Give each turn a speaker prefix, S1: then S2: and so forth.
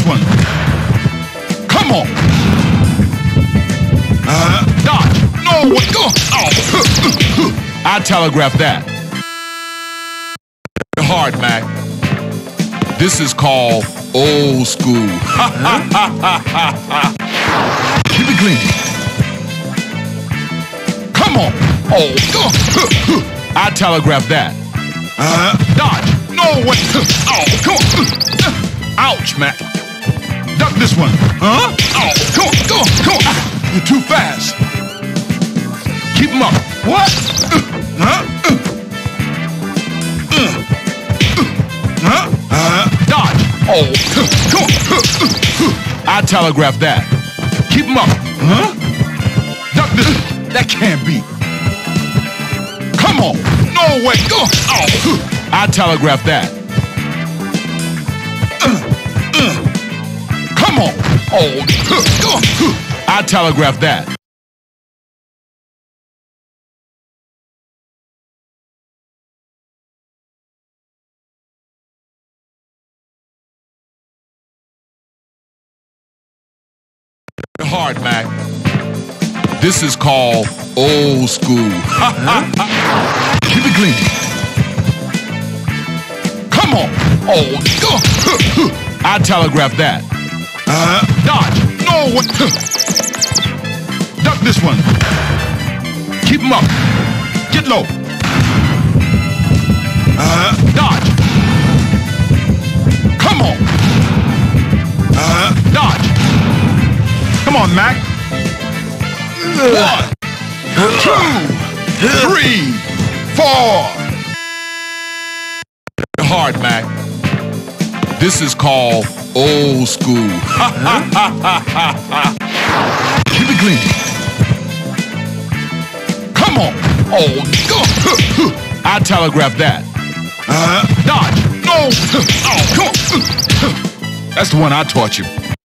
S1: this one. Come on. Dodge. No way. Oh. I telegraph that. Hard, Mac. This is called old school. Keep it clean. Come on. Oh. I telegraph that. Dodge. No way. Oh, come on. Ouch, Mac. Duck this one. Oh, come on. You're too fast. Keep him up. What? Dodge. Oh, come on. I telegraph that. Keep him up. Duck this. That can't be. Come on. No way. Oh. I telegraph that. Come on. Oh. I telegraph that. Hard, Mac. This is called old school. Keep it clean. Come on. Oh. I telegraph that. Dodge. No way. Duck this one. Keep him up. Get low. Dodge. Come on. Dodge. Come on, Mac. 1, 2, 3, 4. Hard, Mac. This is called old school. Keep it clean. Come on. I telegraph that. Dodge. No. That's the one I taught you.